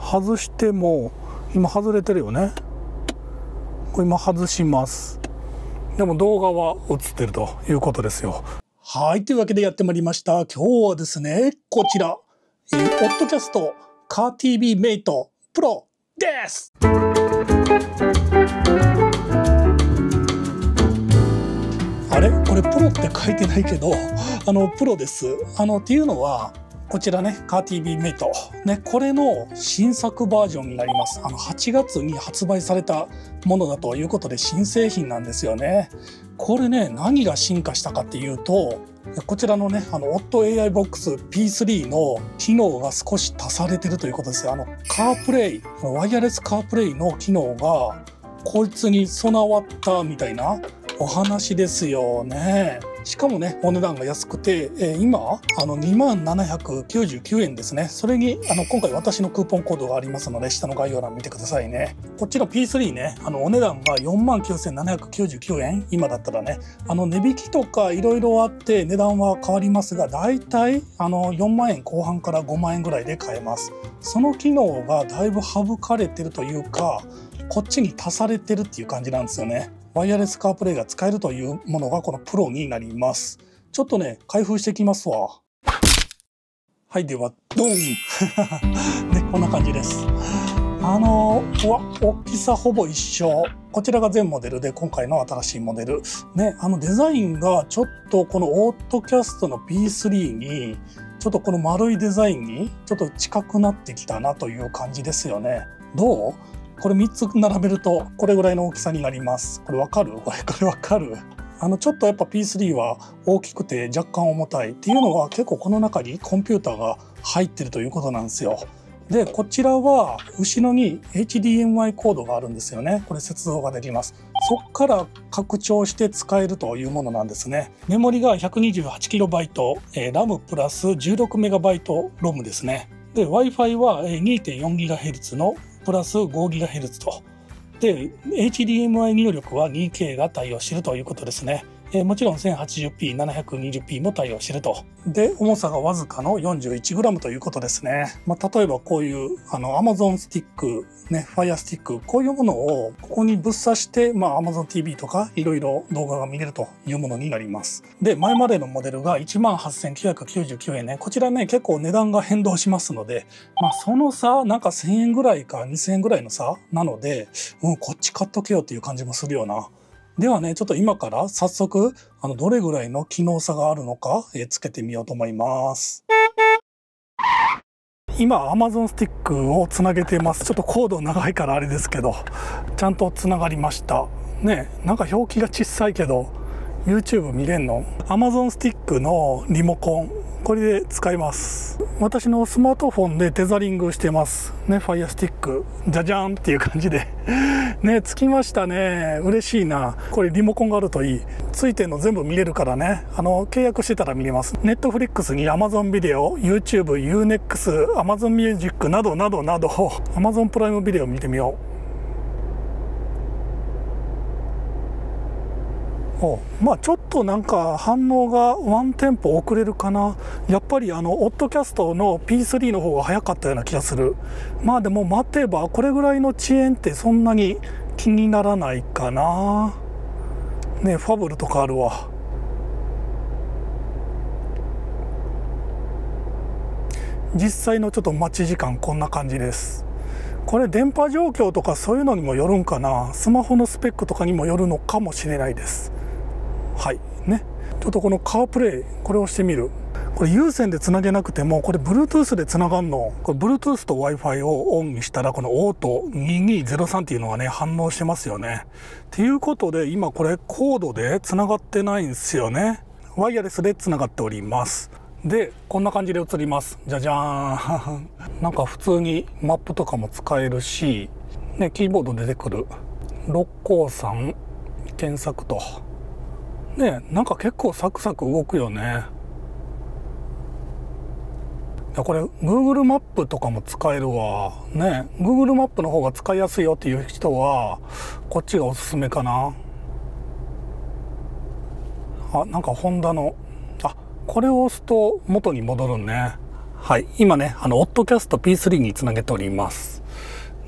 外しても今外れてるよね。これ今外します。でも動画は映ってるということですよ。はい、というわけでやってまいりました。今日はですね、こちら、オッドキャストカー TV メイトプロです。あれこれプロって書いてないけど、プロです。っていうのは、こちらね、カー TV メイト。ね、これの新作バージョンになります。8月に発売されたものだということで、新製品なんですよね。これね、何が進化したかっていうと、こちらのね、Otto AI Box P3 の機能が少し足されてるということですよ。カープレイ、ワイヤレスカープレイの機能が、こいつに備わったみたいなお話ですよね。しかもね、お値段が安くて、今、2799円ですね。それに、今回私のクーポンコードがありますので、下の概要欄見てくださいね。こっちの P3 ね、お値段が49,799円。今だったらね、値引きとかいろいろあって値段は変わりますが、だいたい4万円後半から5万円ぐらいで買えます。その機能がだいぶ省かれてるというか、こっちに足されてるっていう感じなんですよね。ワイヤレスカープレイが使えるというものがこのプロになります。ちょっとね、開封していきますわ。はい、では、ドンね、こんな感じです。大きさほぼ一緒。こちらが全モデルで、今回の新しいモデル。ね、デザインがちょっとこのオートキャストの P3 に、ちょっとこの丸いデザインにちょっと近くなってきたなという感じですよね。どう？これ3つ並べるとこれぐらいの大きさになります。これわかる？これわかる？ちょっとやっぱ P3 は大きくて若干重たいっていうのは結構この中にコンピューターが入ってるということなんですよ。で、こちらは後ろに HDMI コードがあるんですよね。これ接続ができます。そっから拡張して使えるというものなんですね。メモリが 128KB、RAM プラス 16MB ロムですね。で、Wi-Fi は 2.4GHz のプラス 5GHz と。で、HDMI 入力は 2K が対応しているということですね。もちろん 1080p、720p も対応していると。で、重さがわずかの 41g ということですね。例えばこういうAmazon スティック、ね、Fire Stick、こういうものをここにぶっ刺して、Amazon TV とかいろいろ動画が見れるというものになります。で、前までのモデルが 18,999 円ね。こちらね、結構値段が変動しますので、その差、なんか1000円ぐらいか2000円ぐらいの差なので、こっち買っとけよっていう感じもするよな。ではね、ちょっと今から早速、どれぐらいの機能差があるのか、つけてみようと思います。今、Amazon スティックをつなげてます。ちょっとコード長いからあれですけど、ちゃんとつながりました。ね、なんか表記が小さいけど、YouTube 見れんの？ Amazon スティックのリモコン。これで使います。私のスマートフォンでテザリングしてますね。Fire Stick じゃじゃーんっていう感じでね、つきましたね。嬉しいな。これリモコンがあるといい。ついてんの全部見れるからね。契約してたら見れます。Netflix に Amazon ビデオ、YouTube、Unext、Amazon Music などなどなど Amazon プライムビデオ見てみよう。ちょっとなんか反応がワンテンポ遅れるかな。やっぱりオッドキャストの P3 の方が早かったような気がする。でも待てばこれぐらいの遅延ってそんなに気にならないかな。ね、ファブルとかあるわ。実際のちょっと待ち時間こんな感じです。これ電波状況とかそういうのにもよるんかな。スマホのスペックとかにもよるのかもしれないです。はいね、ちょっとこのカープレイこれを押してみる。これ有線でつなげなくてもこれ Bluetooth でつながんの。これ Bluetooth と Wi-Fi をオンにしたらこの OTO2203 っていうのがね反応してますよね。っていうことで今これコードでつながってないんですよね。ワイヤレスでつながっております。でこんな感じで映ります。じゃじゃーんなんか普通にマップとかも使えるし、ね、キーボード出てくる六甲山検索とね、なんか結構サクサク動くよね。これ Google マップとかも使えるわね。 Google マップの方が使いやすいよっていう人はこっちがおすすめかな。なんかホンダのこれを押すと元に戻るね。はい、今ねオッドキャスト P3 につなげております。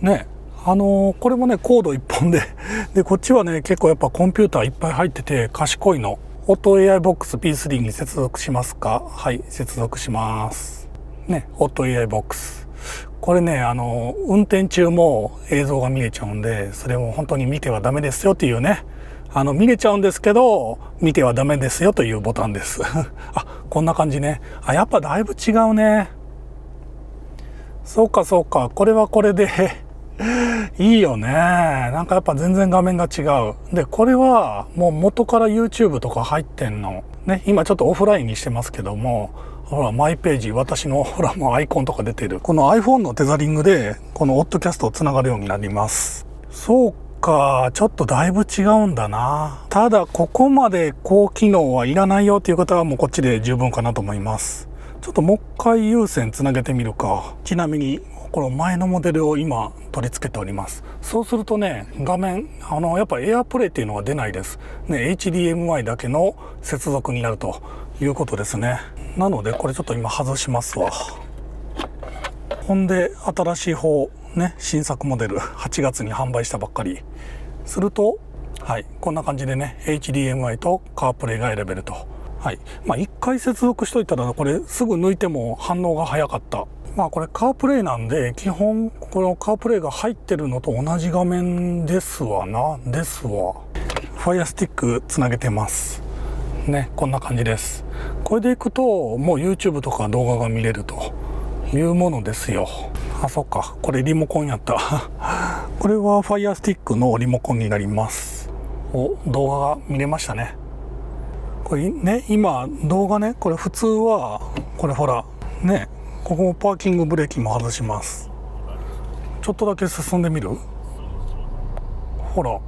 ね、これもねコード1本でこっちはね結構やっぱコンピューターいっぱい入ってて賢いの。Auto AI Box P3 に接続しますか？はい、接続しますね。Auto AI Box、これね運転中も映像が見れちゃうんで、それも本当に見てはダメですよっていうね、見れちゃうんですけど見てはダメですよというボタンですあ、こんな感じね。あ、やっぱだいぶ違うね。そうかそうか、これはこれでいいよね。なんかやっぱ全然画面が違う。でこれはもう元から YouTube とか入ってんのね。今ちょっとオフラインにしてますけども、ほらマイページ、私のほらもうアイコンとか出てる。この iPhone のテザリングでこのオッドキャストをつながるようになります。そうか、ちょっとだいぶ違うんだな。ただここまで高機能はいらないよっていう方はもうこっちで十分かなと思います。ちょっともう一回有線つなげてみるか。ちなみにこの前のモデルを今取り付けております。そうするとね、画面やっぱ AirPlay っていうのは出ないですね。 HDMI だけの接続になるということですね。なのでこれちょっと今外しますわ。ほんで新しい方ね、新作モデル8月に販売したばっかりすると、はい、こんな感じでね HDMI と CarPlay が選べると。はい、まあ1回接続しといたらこれすぐ抜いても反応が早かった。まあこれカープレイなんで基本このカープレイが入ってるのと同じ画面ですわな。ですわ。Fire Stick つなげてますね。こんな感じです。これでいくともう YouTube とか動画が見れるというものですよ。あ、そっか、これリモコンやったこれは Fire Stick のリモコンになります。お、動画が見れましたね。これね、今動画ね、これ普通はこれほらね、ここもパーキングブレーキも外します。ちょっとだけ進んでみる？ほら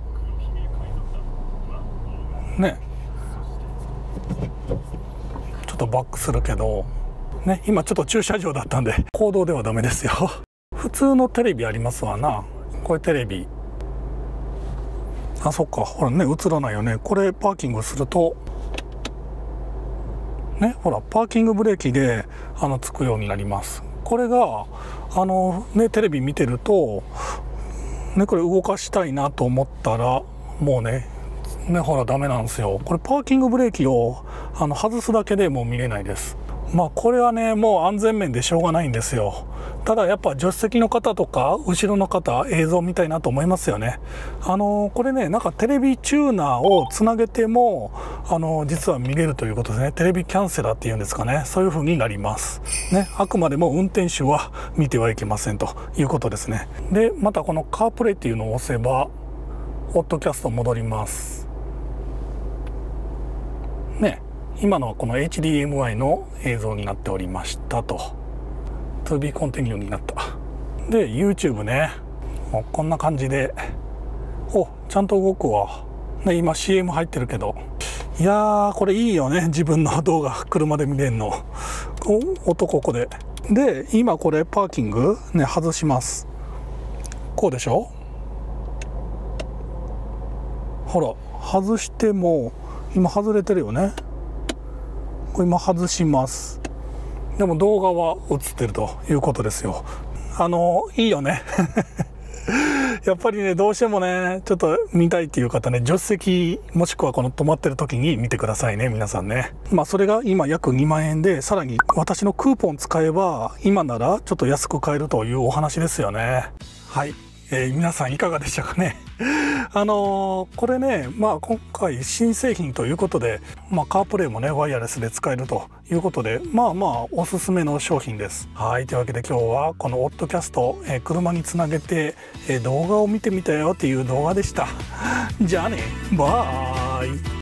ね、ちょっとバックするけどね、今ちょっと駐車場だったんで公道ではダメですよ普通のテレビありますわな。これテレビ、あ、そっか、ほらね、映らないよね。これパーキングするとね、ほらパーキングブレーキでつくようになります。これがね、テレビ見てるとね、これ動かしたいなと思ったらもうねほらダメなんですよ。これパーキングブレーキを外すだけでもう見れないです。まあこれはねもう安全面でしょうがないんですよ。ただやっぱ助手席の方とか後ろの方映像見たいなと思いますよね。これね、なんかテレビチューナーをつなげても実は見れるということですね。テレビキャンセラーっていうんですかね、そういう風になりますね。あくまでも運転手は見てはいけませんということですね。でまたこのカープレイっていうのを押せばオッドキャスト戻りますね。今のはこの HDMI の映像になっておりましたと。 To be continue になった。で YouTube ね、こんな感じで、お、ちゃんと動くわ、ね、今 CM 入ってるけど、いやーこれいいよね。自分の動画車で見れんの。音ここで今これパーキングね外します。こうでしょ。ほら外しても今外れてるよね。これ今外します。でも動画は映ってるということですよ。いいよねやっぱりねどうしてもねちょっと見たいっていう方ね、助手席もしくはこの止まってる時に見てくださいね、皆さんね。まあそれが今約2万円で、さらに私のクーポン使えば今ならちょっと安く買えるというお話ですよね。はい、皆さんいかがでしたかねこれね、まあ今回新製品ということで、カープレイもねワイヤレスで使えるということで、まあおすすめの商品です。はい、というわけで今日はこのオッドキャスト、車につなげて、動画を見てみたよっていう動画でした。じゃあね、バイ。